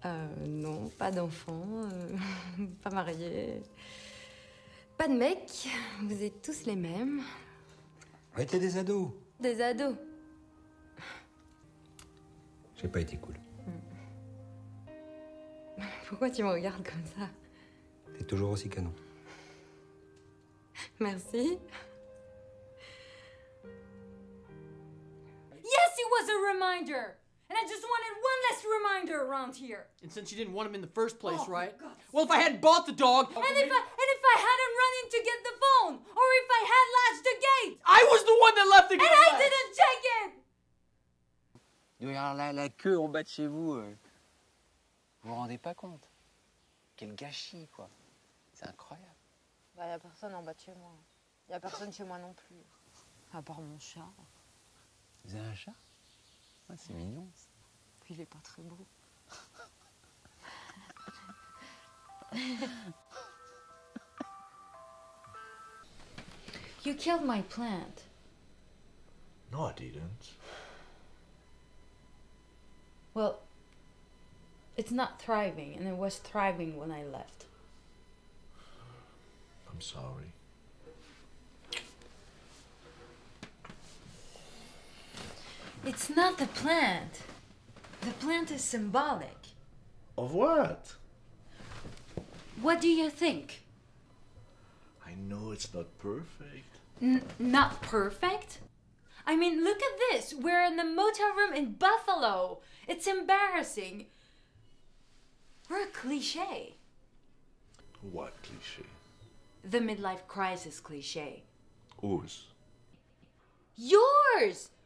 Non, pas d'enfant, pas marié, pas de mec. Vous êtes tous les mêmes. Ouais, t'es des ados. Des ados. J'ai pas été cool. Pourquoi tu me regardes comme ça? T'es toujours aussi canon. Merci. Yes, it was a reminder! And I just wanted one less reminder around here. And since you didn't want him in the first place, Oh, right? for God's Well, if I hadn't bought the dog... And if I hadn't run in to get the phone, or if I had latched the gate, I was the one that left the and I didn't check it! Il doit y avoir la queue en bas de chez vous. Vous vous rendez pas compte? Quel gâchis, quoi. C'est incroyable. Bah, y a personne en bas de chez moi. Y a personne chez moi non plus. À part mon chat. Vous avez un chat? Ah, c'est mignon. Puis il est pas très beau. You killed my plant. No, I didn't. Well, it's not thriving, and it was thriving when I left. I'm sorry. It's not the plant. The plant is symbolic. Of what? What do you think? I know it's not perfect. Not perfect? I mean, look at this. We're in the motel room in Buffalo. It's embarrassing. We're a cliche. What cliche? The midlife crisis cliche. Whose? Yours!